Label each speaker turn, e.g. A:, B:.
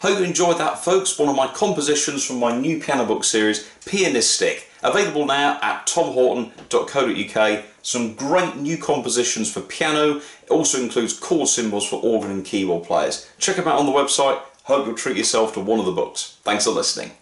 A: Hope you enjoyed that, folks. One of my compositions from my new piano book series, Pianistic. Available now at tomhorton.co.uk. Some great new compositions for piano. It also includes chord symbols for organ and keyboard players. Check them out on the website. Hope you'll treat yourself to one of the books. Thanks for listening.